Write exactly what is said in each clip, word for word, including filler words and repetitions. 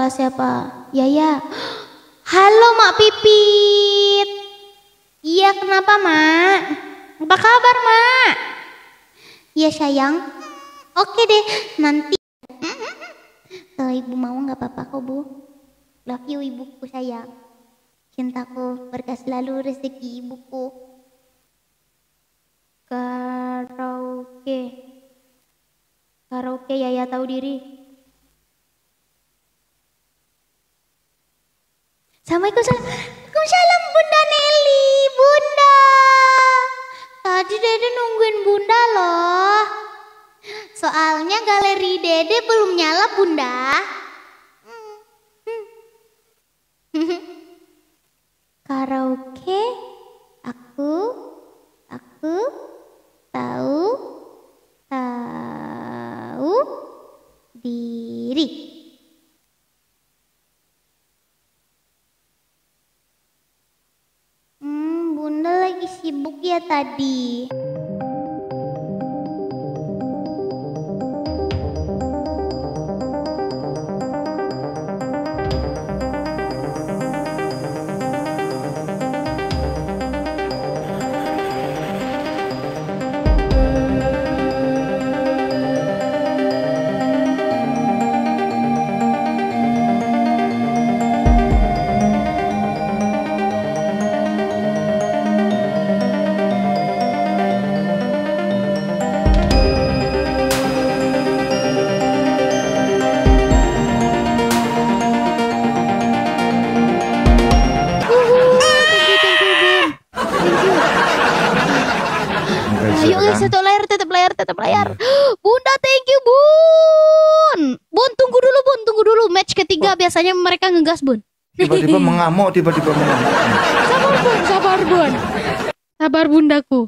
siapa? Yaya. Halo Mak Pipit. Iya, kenapa Mak? Apa kabar Mak? Iya sayang. Oke deh, nanti. Kalau ibu mau nggak apa-apa kok Bu. Love you ibuku sayang. Cintaku berkah selalu rezeki ibuku. Karaoke. Karaoke Yaya tahu diri. Assalamualaikum. Waalaikumsalam Bunda Nelly. Bunda. Tadi Dede nungguin Bunda loh. Soalnya galeri Dede belum nyala Bunda. Karaoke. Aku. Aku. Tahu. Tahu. Diri. Hmm, Bunda lagi sibuk ya tadi. Satu layar, tetap layar, tetap layar. Bunda, thank you Bun. Bun, tunggu dulu Bun, tunggu dulu. Match ketiga biasanya mereka ngegas Bun. Tiba-tiba mengamuk, tiba-tiba mengamuk. Sabar Bun, sabar Bun. Sabar Bundaku.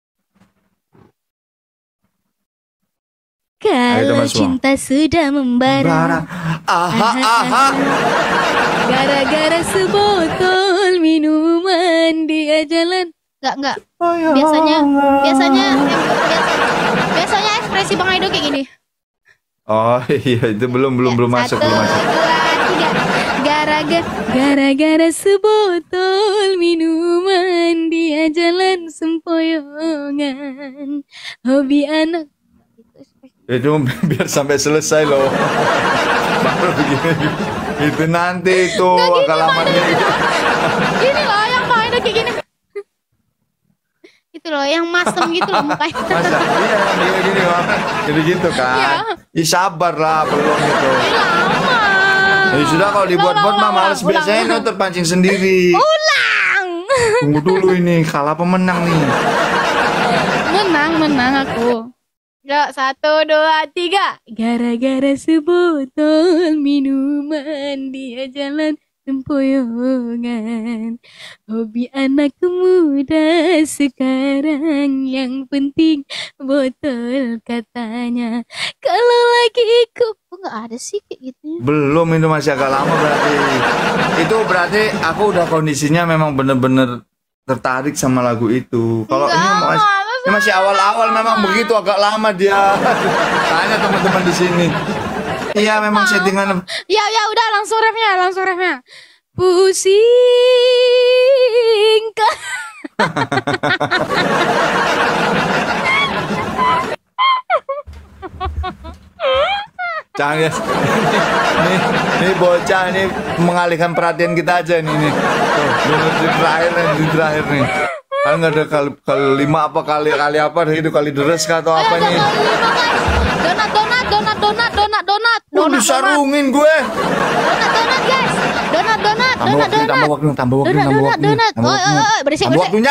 Kalau cinta sudah membara. Aha, aha. Gara-gara sebotol minuman dia jalan. Enggak, enggak. Biasanya, biasanya, biasa, biasanya ekspresi Bang Aido kayak gini. Oh iya, itu belum, belum, ya, belum masuk, belum masuk. Satu, dua, tiga. Gara-gara, gara-gara sebotol minuman dia jalan sempoyongan. Hobi anak. Itu biar sampai selesai loh. Baru begini. Itu nanti itu kalamannya. Gini loh, yang Bang Aido kayak gini. Itu loh yang masem gitu loh mukanya. Masa? Iya gini gini jadi gitu kan. Ya. Ya sabar lah belum itu. Lama. Ya sudah kalau dibuat-buat mah males biasanya itu terpancing sendiri. Ulang. Tunggu dulu ini kalah pemenang nih. Menang menang aku. Ya satu dua tiga. Gara-gara sebotol minuman dia jalan sempoyongan. Hobi anak muda sekarang yang penting botol katanya. Kalau lagi ikut, kok nggak ada sih kayak gitu? Belum, itu masih agak lama berarti. Itu berarti aku udah kondisinya memang bener-bener tertarik sama lagu itu. Kalau ini masih, ini masih awal-awal memang begitu agak lama dia. Tanya teman-teman di sini. Iya memang settingan. Ya ya udah langsung refnya, langsung refnya. Pusing kan. Jangan ya. Nih, nih bocah nih mengalihkan perhatian kita aja nih nih. Tuh, di terakhir nih, di terakhir nih. Kan nggak ada kali, kali lima apa kali kali apa itu kali deres atau apa nih? Donat donat donat donat donat donat. Donat sarungin gue. Donat donat guys. Donat donat donat donat. Tambah waktu, tambah waktu, tambah waktu. Donat donat. Oh, oh, oh, berisik berisik. Waktunya.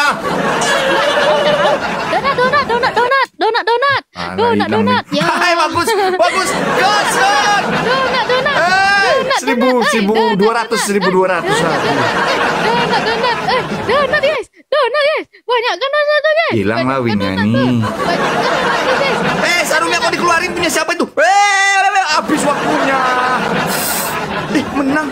Donat donat donat donat donat donat. Donat donat. Ya. Hai bagus bagus. Gas. Donat donat. Seribu seribu dua ratus seribu dua ratus. Donat donat. Eh donat guys. Donat guys. Banyak kan donat guys. Hilang lah winnya nih. Eh sarungnya kok dikeluarin punya siapa itu? Eh habis waktunya. Eh menang.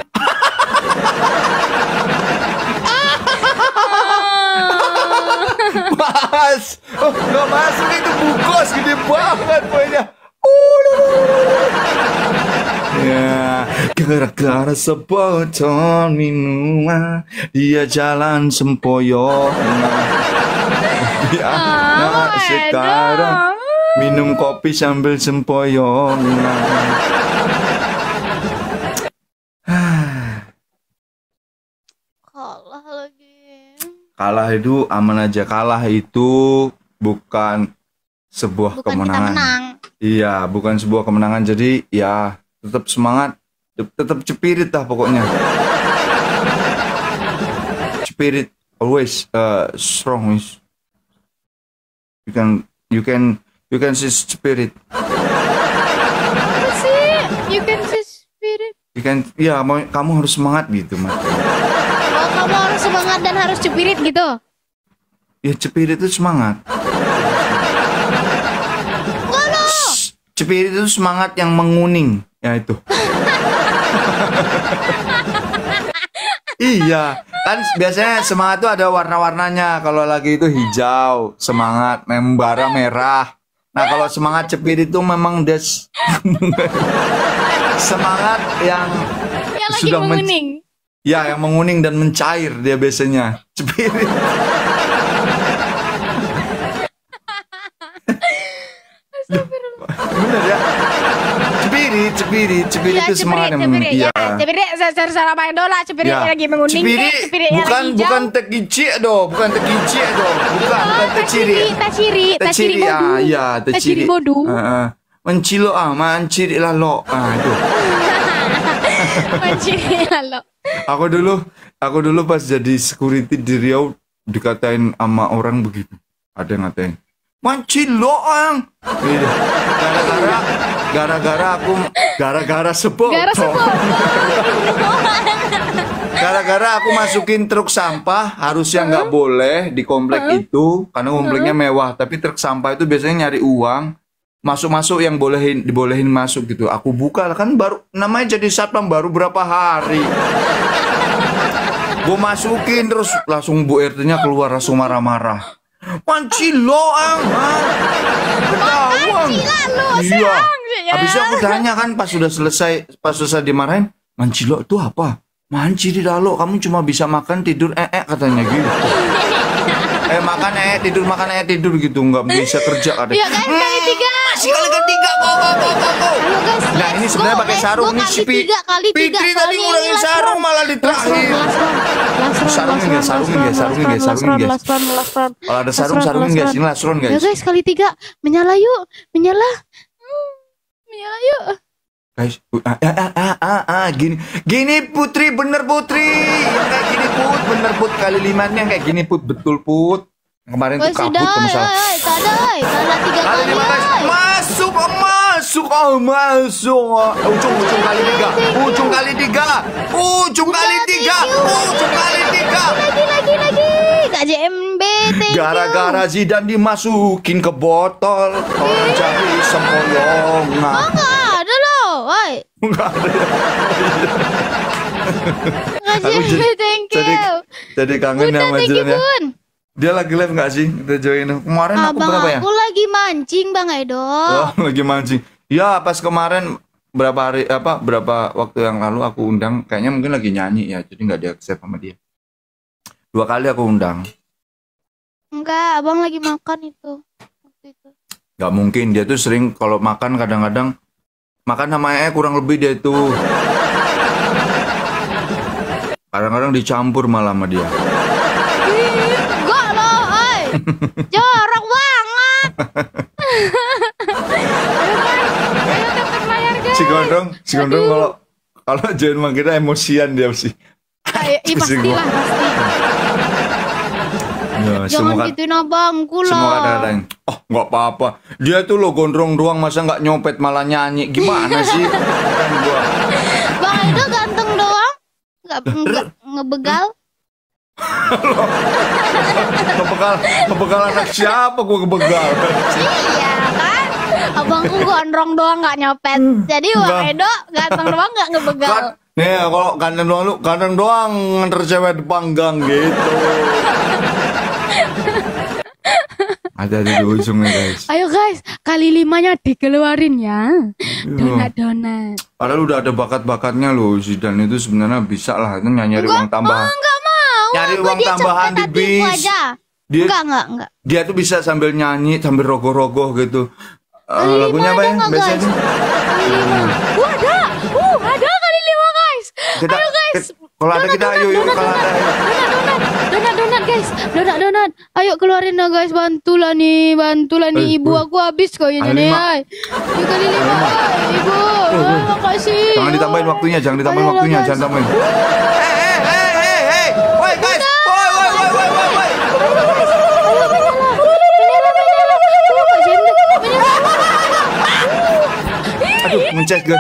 Mas, oh nggak masuk itu bungkus gede banget poinnya. Uh, Ya, gara-gara sebotol minuman dia jalan sempoyok. Ya, nah, sekarang minum kopi sambil sempoyong. Kalah lagi. Kalah itu aman aja. Kalah itu bukan sebuah Bukan kemenangan. kita menang. Iya, bukan sebuah kemenangan. Jadi ya tetap semangat, tetap cepirit lah pokoknya. Spirit always uh, strong. You can, you can, you can see spirit. Apa sih? You can see spirit. You can, ya mau, kamu harus semangat gitu mas. Oh, kamu harus semangat dan harus cepirit gitu. Ya cepirit itu semangat. Cepirit itu semangat yang menguning, ya itu. Iya, kan biasanya semangat itu ada warna-warnanya. Kalau lagi itu hijau, semangat, membara merah. Nah kalau semangat cepirit itu memang des semangat yang, yang lagi sudah menguning. Ya, yang menguning dan mencair dia biasanya. Cepirit. Bener ya? Cepirit, cepirit, cepirit Ya, itu semangat yang menguning. cepirit, Iya. ya. Cepirit salah main dola, cepirit Ya. lagi menguning, Cepirit, eh, cepirit yang bukan lagi hijau. bukan tekicik doh, bukan tekicik doh, bukan Oh, bukan teciri. taciri, taciri bodu. Ah, ya, Taciri teciri. bodu. Heeh. Mencilo ah, manciri lah lo. Ah, itu. Taciri halo. Aku dulu, aku dulu pas jadi security di Riau dikatain sama orang begitu. Ada yang ngatain, mancilo ang. Gitu. Gara-gara, gara-gara aku, gara-gara sebotol. Gara sebotol. Gara-gara aku masukin truk sampah, harusnya nggak boleh di komplek itu karena kompleknya mewah. Tapi truk sampah itu biasanya nyari uang, masuk-masuk yang bolehin, dibolehin masuk gitu. Aku buka kan baru namanya jadi satpam baru berapa hari. Gue masukin terus langsung Bu R T-nya keluar langsung marah-marah. Pancilo ang, ketahuan. Iya. Habis itu aku tanya kan pas sudah selesai, pas selesai dimarahin, mancilo itu apa? Manci di dalo, kamu cuma bisa makan tidur eh eh katanya gitu. eh makan eh tidur makan eh tidur gitu, nggak bisa kerja katanya. Ya kan kali tiga. Masih kali ketiga kok kok kok kok. Halo guys, Nah ini sebenarnya pakai sarung nih si Pi. Fitri tadi ngurangin sarung malah di terakhir. Sarungin guys, sarungin guys, sarungin guys, sarungin guys. Kalau ada sarung sarungin guys, ini lasron Ya guys. guys, kali tiga menyala yuk, menyala. Hmm, menyala yuk. Guys, ah, ah, ah, ah, ah, ah, gini, gini Putri, bener Putri, yang kayak gini Put, bener Put, kali limanya kayak gini Put, betul Put. Kemarin tuh kabut kamu salah. Tadai, salah tiga Kali kali. lima guys, masuk, oh, masuk, oh masuk, ujung ujung kali tiga, ujung kali tiga, ujung kali tiga, ujung kali tiga. Lagi lagi lagi. K J M B. Gara-gara Zidane dimasukin ke botol, orang cari sempoyongan. Oh enggak ada loh, woi. Enggak ada. K J M B, thank you. Jadi, jadi kangen Bunda, sama thank you, Zidane ya. Bun. Dia lagi live nggak sih? Kita join. Kemarin aku Abang berapa ya? aku lagi mancing Bang Edo. Oh, lagi mancing. Ya, pas kemarin berapa hari apa berapa waktu yang lalu aku undang, kayaknya mungkin lagi nyanyi ya, jadi nggak di-accept sama dia. Dua kali aku undang. Enggak, abang lagi makan itu. Waktu itu. Nggak mungkin, dia tuh sering kalau makan kadang-kadang makan sama E kurang lebih dia itu. Kadang-kadang dicampur malah sama dia. Enggak loh, oi. Jorok banget. Si Gondrong, si Gondrong kalau kalau join sama kita emosian dia sih. Iya, iya pastilah, pasti. Ya, Jangan semua, gituin abangku lah. semua kadang-kadang, oh nggak apa-apa. Dia tuh lo gondrong doang, masa nggak nyopet malah nyanyi. Gimana sih? Kan gua. Bang Edo ganteng doang. Enggak enggak ngebegal. Ngebegal, ngebegal anak siapa gua ngebegal? Iya kan? Abangku gondrong doang nggak nyopet. Jadi Bang Enggak. Edo ganteng doang nggak ngebegal. Kan, nih kalau ganteng doang lu, ganteng doang nganter cewek di panggang gitu. Ada di ujungnya guys. Ayo guys, kali limanya dikeluarin ya. Donat-donat. Padahal udah ada bakat-bakatnya loh. Zidane itu sebenarnya bisa lah itu nyari uang tambahan. Enggak mau. Nyari uang tambahan di bis. Dia, enggak, enggak, enggak. Dia tuh bisa sambil nyanyi, sambil rogoh-rogoh gitu. Uh, lagunya apa ya? Biasanya. Kali lima. Wah, ada. Uh, ada kali lima guys. Kita, ayo guys. Kalau ada kita ayo yuk kalau ada. Donat, donat, donat guys. Donat, donat. Ayo keluarin lah guys, bantulah nih, bantulah nih eh, ibu eh. aku habis kayaknya nih. Ay. Yuk kali lima, ay, ibu. Oh, Ah, makasih. Jangan ditambahin waktunya, jangan ditambahin Ayo, waktunya, guys. jangan tambahin. Hei, hei, hei, hei. Woi guys. Woi, woi, woi, woi, woi, woi. Aduh, mencet gue.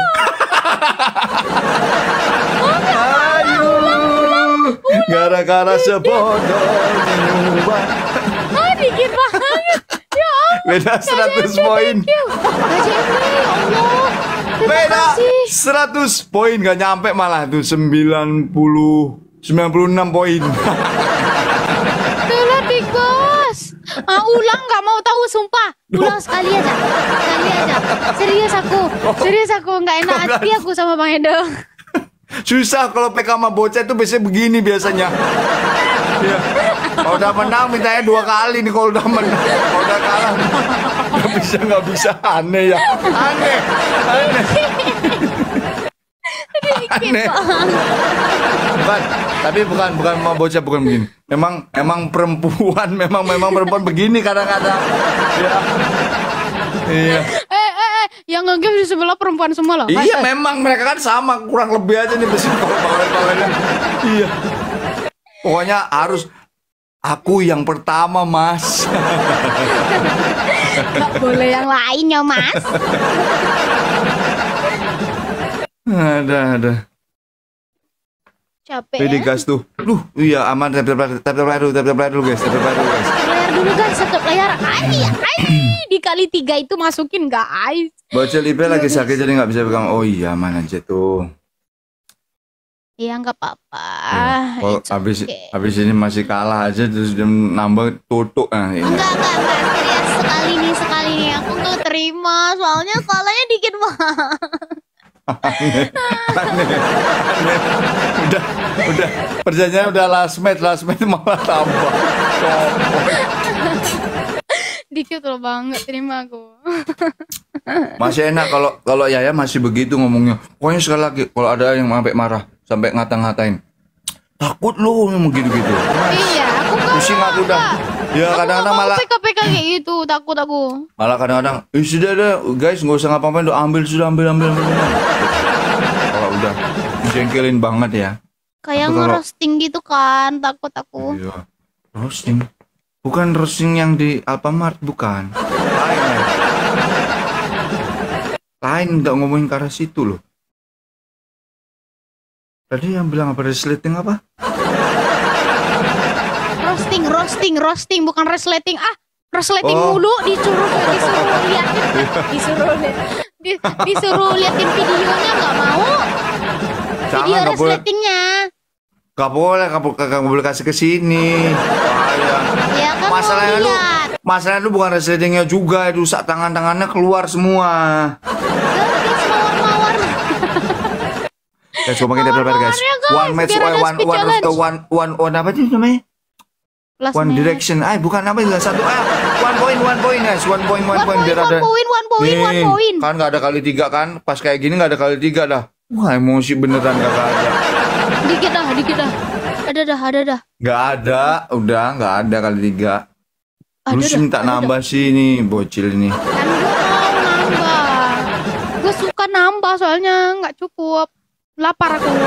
Ayo, gara-gara sebodoh nyubah. Ah, dikit banget. Ya ampun. Beda seratus poin. Gak jembe, ya Allah. Terima Beda kasih. seratus poin gak nyampe malah tuh sembilan puluh sembilan puluh enam poin. Tulah tikus. Ah, ulang nggak mau tahu sumpah. Ulang sekali aja. Sekali aja. Serius aku. Serius aku nggak enak hati aku sama Bang Edo. Susah kalau P K sama bocah itu biasanya begini biasanya. Iya. Kalau udah menang mintanya dua kali nih kalau udah menang. Kalau udah kalah nggak bisa nggak bisa aneh ya. Aneh. Aneh. Aneh. Bukan, tapi bukan bukan mau bocah bukan begini. Memang emang perempuan memang memang perempuan begini kadang-kadang. Iya. Iya. Eh, eh, eh, yang nge-game di sebelah perempuan semua loh. Iya Mas, eh. memang mereka kan sama kurang lebih aja nih mesin bawel-bawelnya. Iya. Pokoknya harus aku yang pertama mas. Gak boleh yang lainnya, Mas. Ada ada. Capek Ini ya. gas tuh. Duh, iya aman tap tap tap tap layar dulu, tap tap layar dulu guys, tap tap layar dulu guys. Layar dulu guys, tetap layar. Ai, ai. Dikali tiga itu masukin guys. Bocil I P lagi sakit jadi nggak bisa pegang. Oh iya aman aja tuh. Ya nggak apa-apa. Kalau It's habis okay. habis ini masih kalah aja terus dia nambah tutup nah ini. Enggak, enggak, enggak. Serius sekali nih, sekali nih. Aku nggak terima. Soalnya skalanya dikit banget. Aneh, aneh, aneh. Udah, udah. Perjanjian udah last match, last match malah tambah. Dikit loh banget, terima aku. Masih enak kalau kalau Yaya masih begitu ngomongnya. Pokoknya sekali lagi kalau ada yang sampai marah, sampai ngata-ngatain. Takut lu gitu-gitu. Iya, aku nggak Pusing mau, aku dah. Kak. Ya Aku kadang-kadang nggak mau malah P K P K kayak gitu, takut aku. malah kadang-kadang, "Ih, sudah deh, guys, nggak usah ngapa-ngapain, udah ambil sudah ambil ambil." ambil. Kalau udah jengkelin banget ya. Kayak Aku kalau- ngerosting gitu kan, takut aku. Iya. Roasting. Bukan roasting yang di Alfamart, bukan. Lain. Lain, Lain nggak ngomongin ke arah situ loh. Tadi yang bilang apa resleting apa? Roasting, roasting, roasting, bukan resleting. Ah, resleting Oh. mulu disuruh disuruh liatin, disuruh liat, di, disuruh liatin videonya nggak mau. Jangan, Video nggak boleh. resletingnya. Gak boleh, gak, bo- gak boleh kasih ke sini. Bahaya. Ya kan Masalahnya mau lu, lihat. masalahnya lu bukan resletingnya juga, itu sak tangan-tangannya keluar semua. Guys, mawar-mawar. Guys, coba kita prepare guys. Mawar-mawarnya, guys, One match, biar one, ada one, speed one, challenge. one, one, one, apa sih namanya? Last One match. direction. Ah, bukan apa itu satu. Ah, one point, one point guys, one point, one, One point point, biar one ada. point, one point, one Nih, point. kan nggak ada kali tiga kan? Pas kayak gini nggak ada kali tiga dah. Wah emosi beneran gak ada. Dikit dah, dikit dah. Ada dah, ada dah. Nggak ada, udah nggak ada kali tiga. Lu Ada sih dah, minta ada nambah sih nih bocil ini. Kan gue mau nambah. Gue suka nambah soalnya nggak cukup. Lapar aku.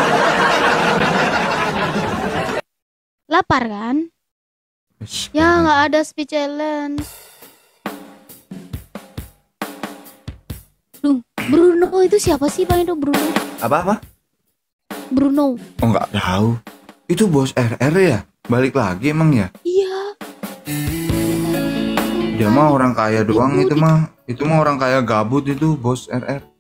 Lapar kan? Ya nggak ada speed challenge. Duh, Bruno itu siapa sih Bang Edo? Bruno? Apa apa? Bruno. Oh nggak tahu. Itu bos R R ya? Balik lagi emang ya? Iya. Dia mah orang kaya doang itu mah. Itu mah orang kaya gabut itu bos R R.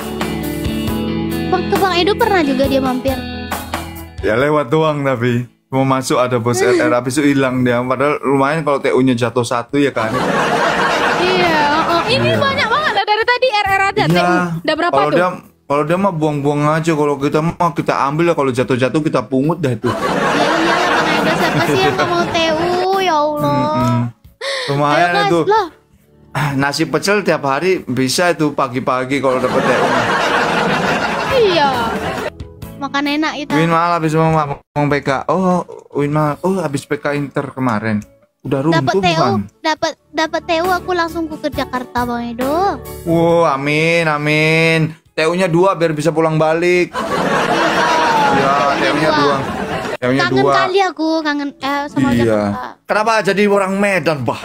Bang, ke Bang Edo pernah juga dia mampir. Ya lewat doang tapi. Mau masuk ada bos R R, habis itu hilang dia. Padahal lumayan kalau T U-nya jatuh satu ya kan. Iya, oh, ini Iya. banyak banget dari tadi R R ada. T U. Udah berapa kalau tuh? dia kalau dia mah buang-buang aja. Kalau kita mah kita ambil ya, kalau jatuh-jatuh kita pungut dah tuh. Ya iyalah Bang Eda, siapa sih yang nggak mau T U? Ya Allah. Mm-mm. Ayo Lumayan guys, itu. lah. Nasi pecel tiap hari bisa itu pagi-pagi kalau dapat T U. Iya. Makan enak itu. Win malah habis mau ngomong P K. Oh, Win malah oh habis P K Inter kemarin. Udah Dapat runtuh T U, bukan? dapat dapat T U aku langsung ke Jakarta Bang Edo. Wow, amin, amin. T U-nya dua biar bisa pulang balik. Ya, T U-nya dua. T U-nya Kangen dua. kali aku, kangen eh sama Iya. Jakarta. Kenapa jadi orang Medan, Bah?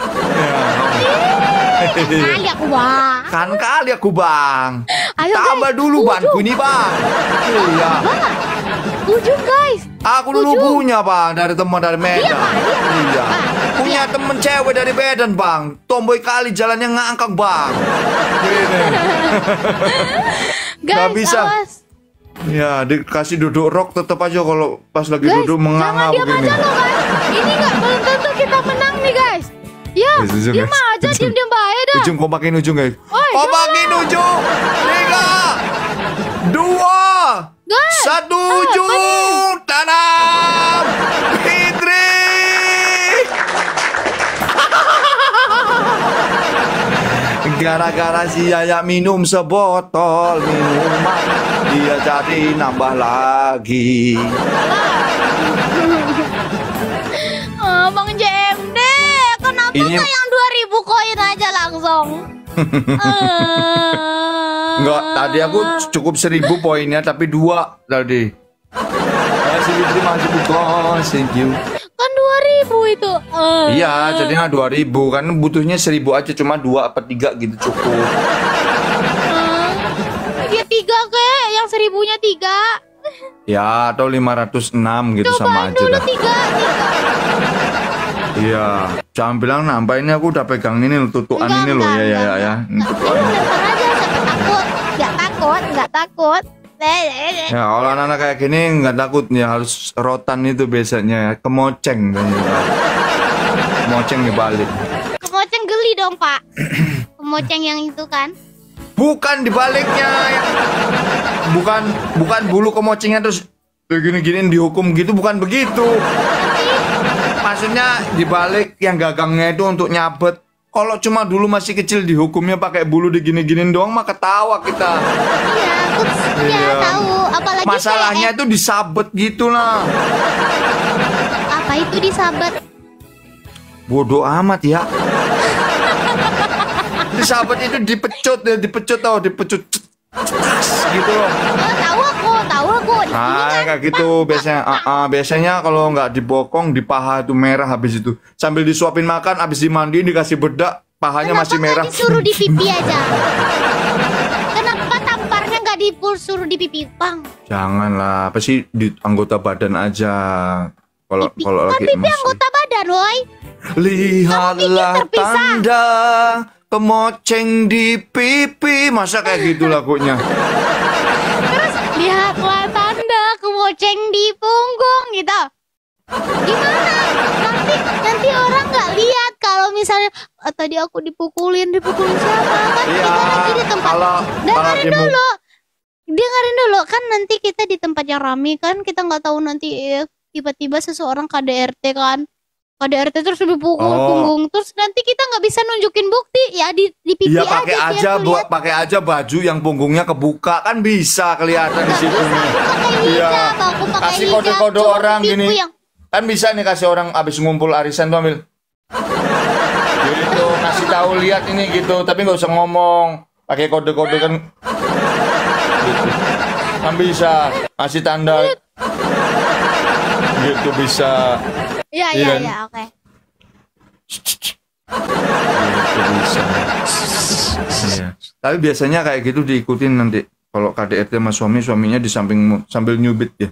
Kali aku Bang. Kan kali aku, Bang. Ayo, Tambah guys, dulu ujung. banku ini, Bang. Iya. Ujung guys. Aku dulu Ujung. punya, Bang, dari teman dari Medan. Iya. Punya temen cewek dari Medan, Bang. Tomboy kali jalannya ngangkang, Bang. Gini. Guys, Nggak bisa. awas. Ya, dikasih duduk rok tetap aja kalau pas lagi Guys, duduk menganga jangan diam begini. aja loh guys. Ini nggak belum tentu kita menang nih guys. Ya, Guys, ujung, diam guys. aja, Ujung. diam-diam baik dah. Ujung kompakin ujung, guys. Oi, Kompakin ujung. Tiga, dua, Guys, satu apa ujung. Tanam. Fitri. Gara-gara si Yaya minum sebotol minuman, dia jadi nambah lagi. Oh, Bang J M D, kenapa Ini- nggak yang dua ribu koin aja langsung? Eh. Enggak, tadi aku cukup seribu poinnya, tapi dua tadi. Masih diterima, masih bukan, thank you. Kan dua ribu itu. Eh. Iya, jadinya dua ribu kan butuhnya seribu aja, cuma dua apa tiga gitu cukup. Eh, dia tiga ke, yang seribunya tiga. Ya, atau lima ratus enam gitu sama Cobain aja dulu dah. tiga, tiga. Iya, jangan bilang nambah, ini aku udah pegang ini loh, tutukan Enggak, ini loh enggak, ya ya enggak, ya. enggak. Ini Enggak, tutukan. lu lempar aja, siapa takut? Enggak takut, enggak takut. Eh, eh, eh. Ya, kalau anak-anak kayak gini nggak takut ya, harus rotan itu biasanya, kemoceng kayaknya. Kemoceng dibalik. Kemoceng geli dong, Pak. Kemoceng yang itu kan. Bukan dibaliknya. Bukan bukan bulu kemocengnya terus gini-giniin dihukum gitu, bukan begitu. Maksudnya dibalik yang gagangnya itu untuk nyabet. Kalau cuma dulu masih kecil dihukumnya pakai bulu digini-giniin doang mah ketawa kita. Iya, aku ya Iya. tahu. Apalagi Masalahnya kayak, itu disabet gitu lah. eh, apa itu disabet? Bodoh amat ya. Disabet itu dipecut ya, dipecut tau, dipecut cetas gitu loh. Oh, tahu aku, tahu aku. Ini Ah, kan, kayak gitu biasanya. Ah, ah, biasanya kalau nggak dibokong di paha itu merah habis itu. Sambil disuapin makan, habis dimandiin dikasih bedak, pahanya kenapa masih nggak merah. disuruh di pipi aja? Kenapa tamparnya nggak disuruh di pipi, Bang? Janganlah, apa sih di anggota badan aja. Kalau Pipi, kalau kan lagi pipi emas. anggota badan, woi. Lihatlah Kamu pikir terpisah? tanda kemoceng di pipi, masa kayak gitu lagunya. Terus lihatlah tanda kemoceng di punggung gitu. Gimana? Nanti nanti orang nggak lihat kalau misalnya "Ah, tadi aku dipukulin, dipukulin siapa kan? Iya, Kita nanti di tempat. kalau kalau Dengerin dimu- dulu. Dengerin dulu kan nanti kita di tempat yang rame kan kita nggak tahu nanti eh, tiba-tiba seseorang K D R T kan. K D R T terus dipukul Oh. punggung terus nanti kita nggak bisa nunjukin bukti ya di di pipi Iya aja. pakai biar aja buat kelihatan. pakai aja baju yang punggungnya kebuka kan bisa kelihatan di situ Bisa, nih. aku pakai Iya. hijab, aku pakai Kasih hijab. kode-kode Cuma orang pipiku gini. yang- Kan bisa nih kasih orang abis ngumpul arisan tuh ambil. Gitu kasih tahu lihat ini gitu, tapi nggak usah ngomong. Pakai kode-kode kan. Gitu. Kan bisa kasih tanda. Gitu bisa. Iya, Iya. iya, iya, oke. Gitu bisa. Iya. Tapi biasanya kayak gitu diikutin nanti. Kalau K D R T sama suami, suaminya di samping sambil nyubit ya.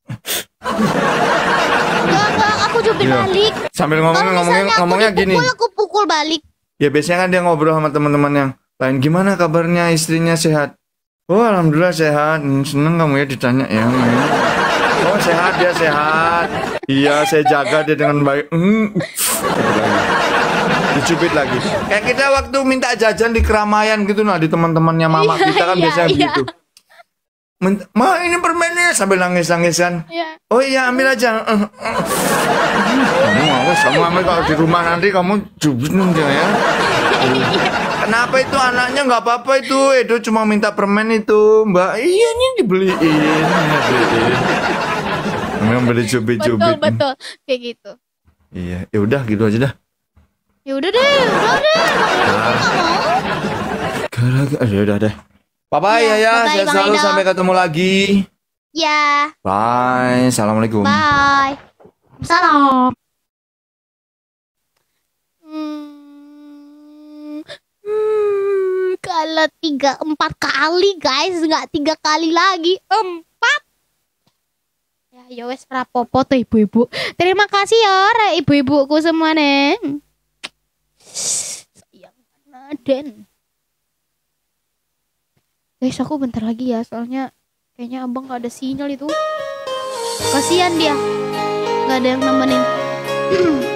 Enggak, enggak, aku jubin Iya. balik. Sambil Kalau ngomongnya ngomongnya misalnya aku ngomongnya gini. dipukul, aku pukul balik. Ya biasanya kan dia ngobrol sama teman-teman yang lain, gimana kabarnya, istrinya sehat? Oh alhamdulillah sehat. Hmm, seneng kamu ya ditanya ya. Hmm. Oh sehat dia sehat. Iya saya jaga dia dengan baik. Mm. Dicubit lagi. Kayak kita waktu minta jajan di keramaian gitu nah di teman-temannya mama Iya, kita kan iya, biasanya iya. begitu. Minta, ma ini permennya sambil nangis-nangis kan. Iya. Oh iya ambil aja. Uh, uh. Kamu awas kamu ambil kalau di rumah nanti kamu cubit aja ya. Kenapa itu anaknya nggak apa-apa itu? Edo cuma minta permen itu, Mbak. Iya ini dibeliin, dibeliin. Memang beli cubit-cubit. Betul, betul. Kayak gitu. Iya, ya udah gitu aja dah. Ya udah deh, udah deh. Gara-gara, ya udah deh. Bye bye Ya, ya, ya. bye-bye, Saya Bang selalu Edo. sampai ketemu lagi. Ya, Bye, assalamualaikum. bye. Salam. Hmm, hmm, kalau tiga empat kali guys, nggak tiga kali lagi, empat. Ya, ya wes rapopo tuh ibu-ibu. Terima kasih ya, re ibu-ibuku semua nih. Sayang Naden. Guys, aku bentar lagi ya, soalnya kayaknya abang gak ada sinyal itu. Kasihan dia, gak ada yang nemenin.